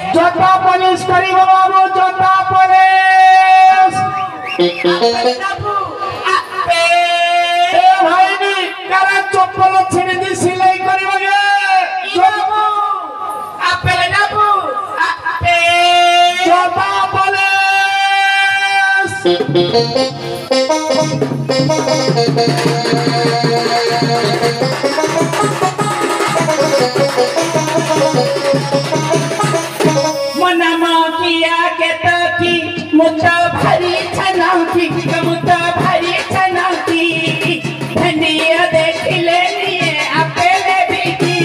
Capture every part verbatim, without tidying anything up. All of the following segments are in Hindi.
जोता पुलिस करी बाबू जोता पुलिस भाई नी कारण चप्पल छिड़ी दी सिलाई करी बगे बाबू आपेले बाबू आपे जोता पुलिस मनमा किया के तो की मुद्दा भरी छनाती मुद्दा भरी छनाती धनिया देख ले लिए अकेले बीती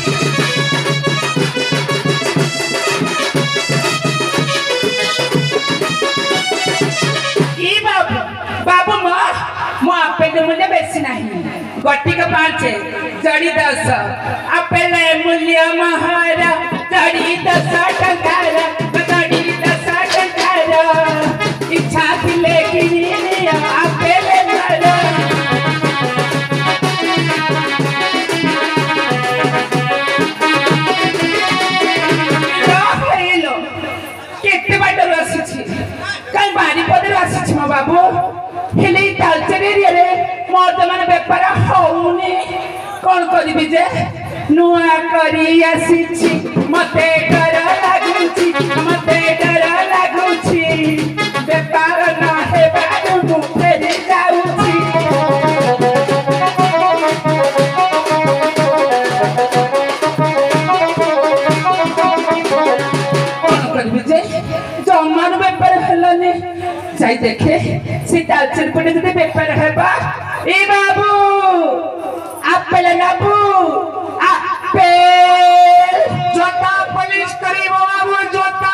की बाबू बाबू मां मां अपेले मुझे बेसी नहीं गट्टी का पांच जड़ी दस अपेले मूल्य महारा जड़ी दस टंकारा जड़ी दस टंकारा इच्छा थी लेकिन अकेले मरा हेलो केते बाटर आसी कई बारी पदर आसी म बाबू हेले तालचेरी रे मोर त माने बेपार होउनी कोन करिबि जे नुआ करी आसीछि मते डर लागुछि मते डर लागुछि बेपार ना हे बाबू मुखे जाउछि कोन करिबि जे जमान बेपार हलनी जाई देखे से तालचेर पटे जदि बेपार हेबा ए बाबू आपेल बाबू आपेल जोता पुलिस करी बाबू जोता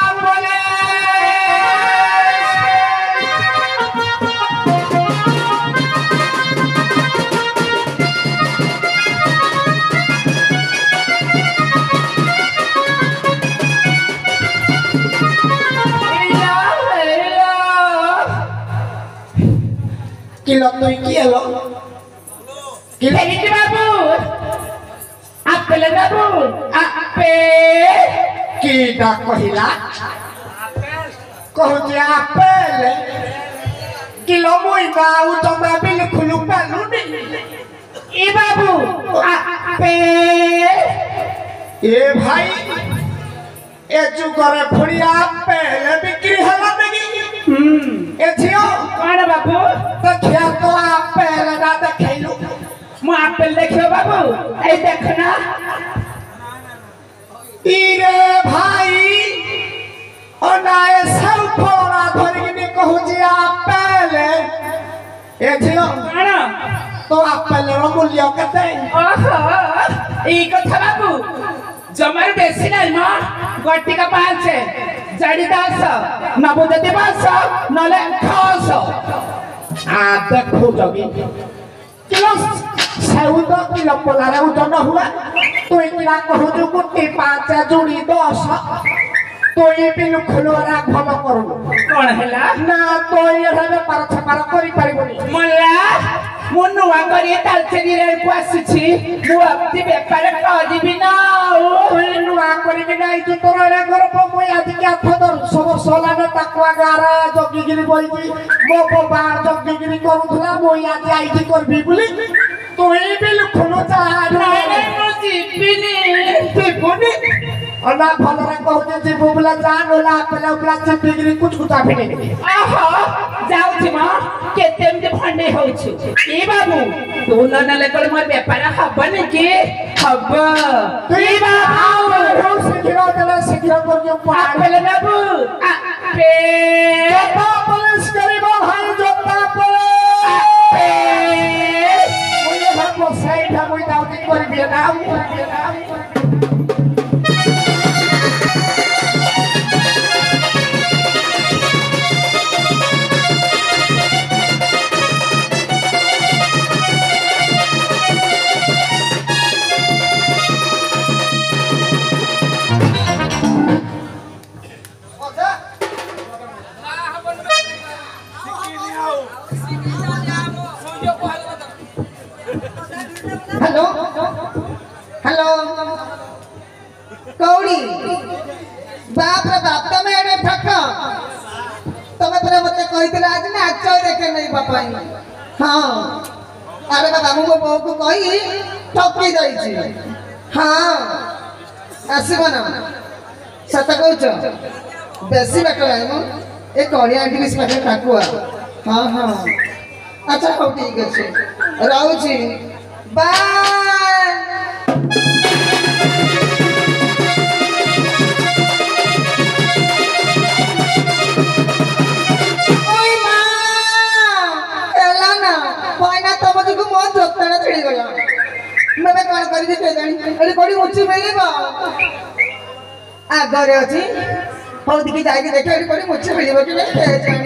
किलो तो किलो किलो हेलिट बाबू आपेल बाबू आपे कीटा कहिला कहते आपेल किलो मुई बाऊ तो बिल खुलू पालू नहीं ए बाबू आपे ए भाई ए जुगरे फुड़ी आपेल बिक्री हला नहीं हम्म ए छियो कौन बाबू तो खिया तो आपेल ना देखैलू मु आपेल देखियो बाबू ए देखना इरे भाई ओनाए सब फोड़ा धरगिनी कहू जी आपेल ए छियो कौन तो आपेल रो मूल्य केते ओहो ई कथा बाबू जमार बेसी नहीं न गट्टी का पांच जड़ी दस नबो जति पांच नले छह आ देखो जगी किलो सेउद किलो पोलारे उजन हुआ तो इकरा कहू जो गुटी पांच जोड़ी दस तो ये बिल खुलवारा भल करू कौन हैला ना तो ये रे पार छपार करी परिबनी मोला मु नुआ करी तालचेरी रे को आसीछि मु अपति बेपार करबी ना तो नुआ करी के नाही जो तोरा रे घर को मोय आदि के खदर सब सोलाने ताकुआ गारा जगीगिरी बोलची मो को बार जगीगिरी करूथला मोय आदि आईटी करबी बोली तो ये बिल खुलो चा नहीं मुझे पिनी कोनी अना भलरे कहते जे बुबला जान होला पले उपला से डिग्री कुछ कुछ आफे नहीं आहा जाऊ छी मां केते एमते फंडे होछि ए बाबू तू न न लेकर मोर बेपार हबन के हब ए बाबू हो सिखिरो दला सिखिरो कर जो आपले बाबू आ पे जोता पुलिस करीबो भाई जोता पुलिस मुझे सब साइड है कोई दाउदी कर दिया नाम बाप रे बाप तमे एडे ठक तमे परे मते कहितले आज नाच देखे नहीं बापाई हां अरे बाबा मु बो को कहि ठकी जाई छी हां आसीबो ना सत कहउछ बेसी बाट नाही मु ए कड़िया आंटी बिस पाखे ठाकुआ हां हां अच्छा हो ठीक अछि रहू छी बाय ओय मां एला ना पाइना तमजी को मन जोतना छिड़ी गला मैं कौन करी दे जानी अरे कोडी मुची मिलिबा आ घरे अछि हो दिकी जाई के देखे अरे कोडी मुची मिलिबा कि नहीं के जानी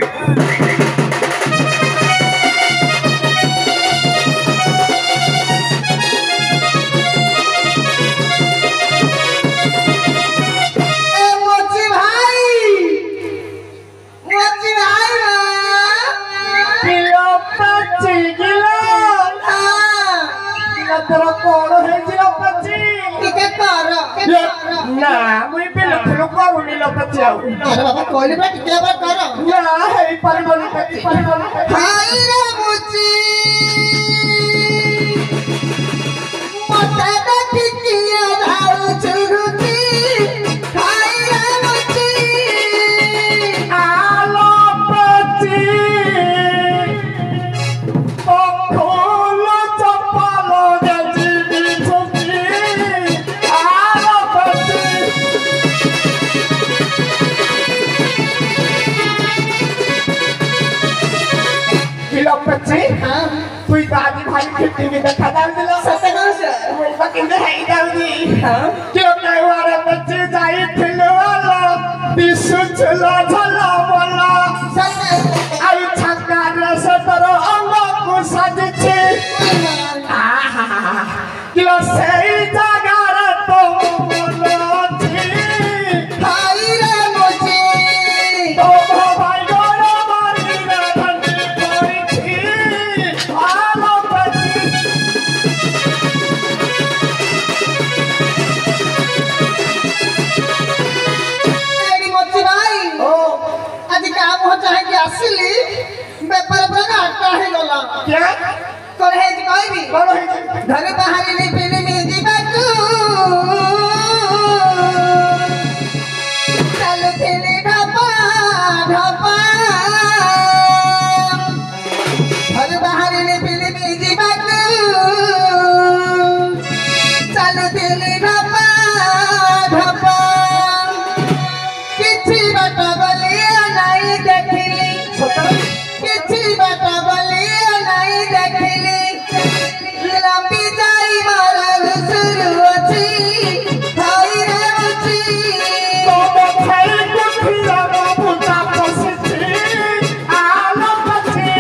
तेरा कौन है जिला पच्ची के कर ना मुई बिल फुल करूनी लो पच्ची आउ अरे बाबा कोइले बा के बार कर ना है परगोली पच्ची परगोली हाय रे मुची मते देखिया धाउ चुरुती हाय रे मुची आलो पच्ची ओ खोलो चप्पलो गजी बिछुकी आलो पच्ची किलो पच्ची हां तुई दादी भाई खिट्टी में देखा डाल दिलो सते कहछ मुई बकिंदे है दादी हां क्यों नहीं वारे बच्चे जाई फिलवाला दिसु चला चला बोला सते आई छक्का रस तरो अंग को सजचे आहा किलो सही जगह रे तो बोलती हाय रे मुची तो भाई गोरो मारी रे ठंडी कोई थी आलो बच्ची एडी मुची भाई ओ आज काम हो चाहे कि आसिली बेपर पर घाटा है गला क्या कोन है जी कहबी बोलो है घर बाहर ले पिले में जीवाकू चल फिरे ढपा ढपा घर बाहर ले पिले में जीवाकू चल फिरे ढपा ढपा किछि बाट गलिया नहीं देखिली किछि बाट गलिया नहीं देखिली लंबी जाई मारल शुरू अछि हाय रे अछि तो खाई कुठिया बाबूता पसती आलो बच्चे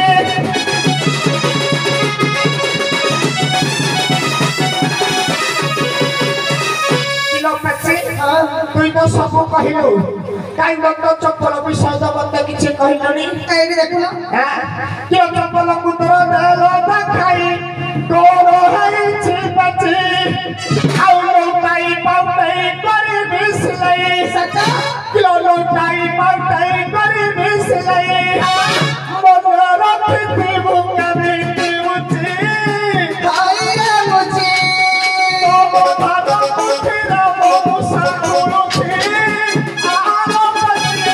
किलो बच्चे तुई तो सब कहिलो काई मत चप्पल विषय मत किछ कहिलोनी एडी देखुन क्यों चप्पल कुतर देलो देखाई तोरो है छी बच्चे आउ लौटाई पाउटाई करी बिसलई सच्चा किलो लौटाई पाउटाई करी बिसलई मन रखती बुका बेटी उची हाय रे मुझे तो भादो मुठीरा मुसा कुलुठी आलो बच्चे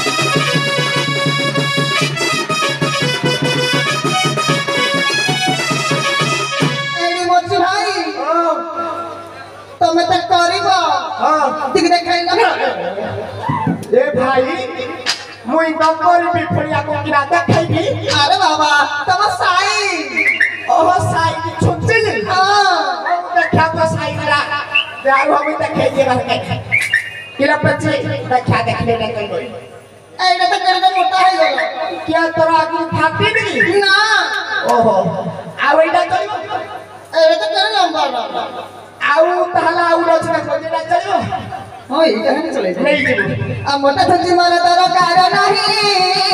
एडी मुझे भाई तमे त करिबो हां दिख देखाई ना ए भाई मुई नंबर बिफड़िया को किरा देखाइबी अरे बाबा तम साई ओहो साई की छुट्टी हां देखा तो साई करा यार हम देखे जे रह के किरा बच्चे देखा देखले ले कोई एडा त करके मोटा है गलो क्या तोरा आगे फाटी नहीं ना ओहो आउ एटा चलो एडा त कर लंबा आउ तहला आउ रचना खोजेला चलो होय कहां चले नहीं जीव आ मोटा थजी मारा तारा कार नाही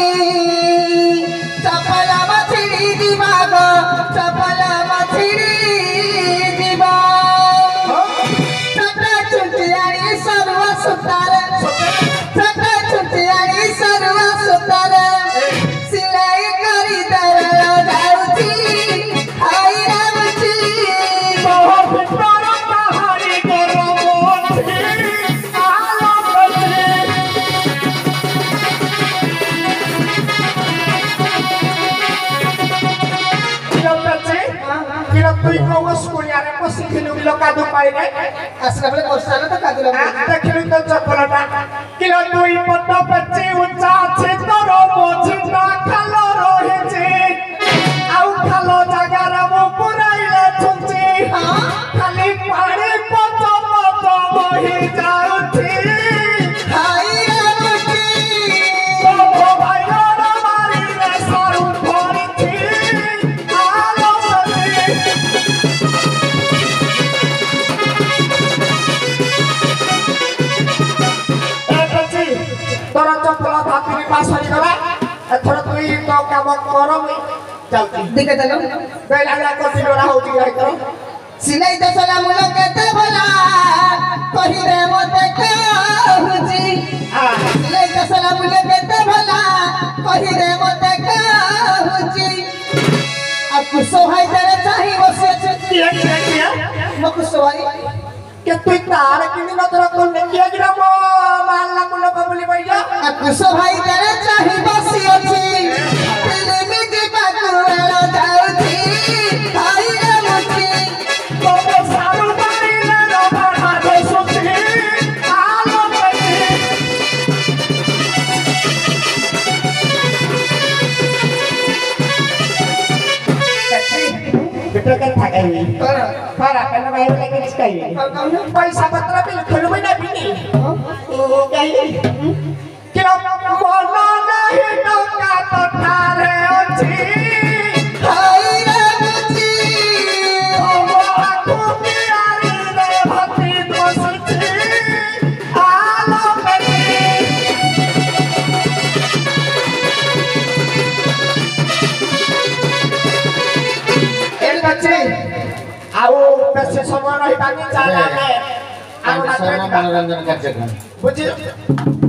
चपला मछली दिमाग चपला मछली दिमाग छोटा चुटियारी सर्व सुतार বাইরে আসলে বলে বর্ষা না তো কাদুলা দেখলি তো চপলটা কিলো দুই পদ পেছি উচ্চা আছে তোর মঝিটা খালো রয়েছে আউ খালো জাগার মু পুরাইলে ছুঁচি খালি পাড়ে পচ পচ বহি যাଉଛି হাই রে মুটি ও ভাইর মারিলে সারু ধরিছি আলো তোর চপল ধাপিনি পাস হয়ে গলা এথর তুই তো কাম কর মুই যাଉଛି দিকে দেলো বেলা বেলা কঠিন ওরা হଉଛି গাই তোর সিলাই তো সলা মুলো কেতে ভলা কহিরে মতে কাহুজি সিলাই তো সলা মুলো কেতে ভলা কহিরে মতে কাহুজি আপু সোহাই তেরে চাহি বসেছে কিয়া কিয়া কিয়া মকু সোহাই কে তুই তার কিনি নজর কোন কিয়া গিরা মো মাল্লা মুলো কবলি বাইজা আপু সোহাই তেরে চাহি বসিয়েছি দিলে মিজি পাকুড়া যাଉଛି হাই রে মুটি তোর সারু মারিলে রবার হাতে সুতি আলো পেছি बेटा का थाकाई করা para kana bayo lagi sekali पैसा पत्र बिल खोलबै ना बिनी ओ गाई किलो मोना नहीं टका तो ठारे अछि হাই রে মুটি ओ आखु बियारी रे भती दोसती आलो पेटी एक अच्छे आओ बेसी समय रही बानी जाला में आओ मनोरंजन कार्यक्रम बुझी